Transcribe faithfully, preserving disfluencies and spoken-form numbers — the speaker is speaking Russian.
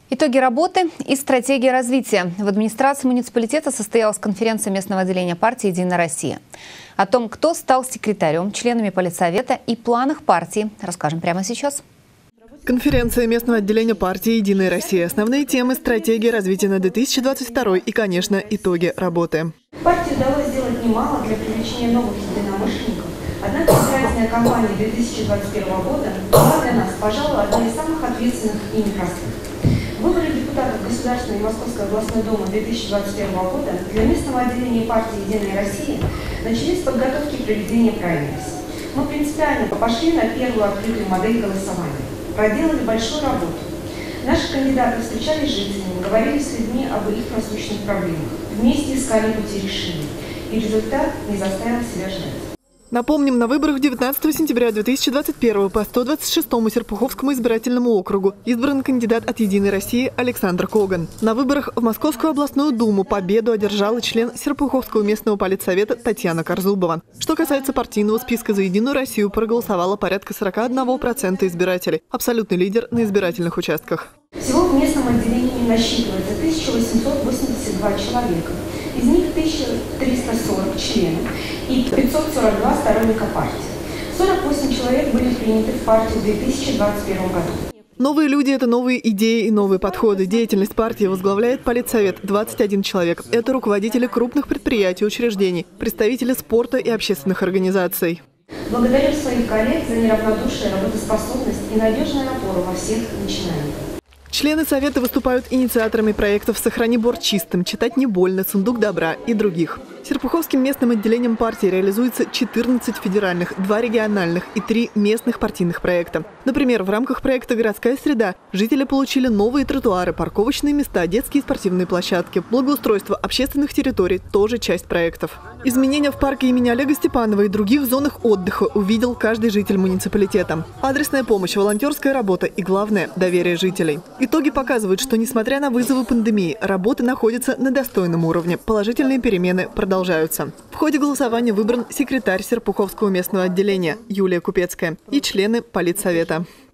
Итоги работы и стратегия развития. В администрации муниципалитета состоялась конференция местного отделения партии «Единая Россия». О том, кто стал секретарем, членами политсовета и планах партии, расскажем прямо сейчас. Конференция местного отделения партии «Единая Россия». Основные темы – стратегия развития на две тысячи двадцать второй и, конечно, итоги работы. Партии удалось сделать немало для привлечения новых единомышленников. Однако избирательная кампания две тысячи двадцать первого года была для нас, пожалуй, одной из самых ответственных и непростых. Выборы депутатов Государственной и Московской областной думы две тысячи двадцать первого года для местного отделения партии «Единая Россия» начались с подготовки проведения праймериз. Мы принципиально пошли на первую открытую модель голосования. Проделали большую работу. Наши кандидаты встречались с жителями, говорили с людьми об их насущных проблемах. Вместе искали пути решения. И результат не заставил себя ждать. Напомним, на выборах девятнадцатого сентября две тысячи двадцать первого по сто двадцать шестому Серпуховскому избирательному округу избран кандидат от «Единой России» Александр Коган. На выборах в Московскую областную думу победу одержала член Серпуховского местного политсовета Татьяна Корзубова. Что касается партийного списка, за «Единую Россию» проголосовало порядка сорока одного процента избирателей. Абсолютный лидер на избирательных участках. Всего в местном отделении насчитывается тысяча восемьсот восемьдесят два человека. Из них тысяча триста сорок членов и пятьсот сорок два сторонника партии. сорок восемь человек были приняты в партию в две тысячи двадцать первом году. Новые люди – это новые идеи и новые подходы. Деятельность партии возглавляет политсовет – двадцать один человек. Это руководители крупных предприятий и учреждений, представители спорта и общественных организаций. Благодарю своих коллег за неравнодушие, работоспособность и надежную опору во всех начинаниях. Члены совета выступают инициаторами проектов «Сохрани Бор чистым», «Читать не больно», «Сундук добра» и других. Серпуховским местным отделением партии реализуется четырнадцать федеральных, два региональных и три местных партийных проекта. Например, в рамках проекта «Городская среда» жители получили новые тротуары, парковочные места, детские и спортивные площадки. Благоустройство общественных территорий – тоже часть проектов. Изменения в парке имени Олега Степанова и других зонах отдыха увидел каждый житель муниципалитета. Адресная помощь, волонтерская работа и, главное, доверие жителей. Итоги показывают, что, несмотря на вызовы пандемии, работа находится на достойном уровне. Положительные перемены продолжаются. В ходе голосования выбран секретарь Серпуховского местного отделения Юлия Купецкая и члены политсовета.